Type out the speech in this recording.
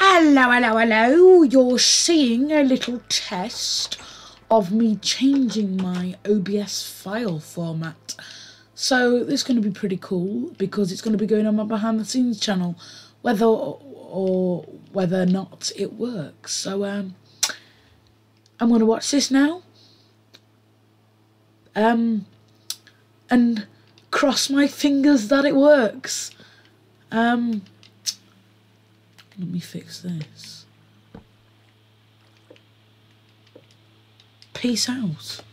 Hello, hello, hello. You're seeing a little test of me changing my OBS file format. So this is going to be pretty cool because it's going to be going on my behind the scenes channel, whether or not it works. So I'm going to watch this now. And cross my fingers that it works. Let me fix this. Peace out.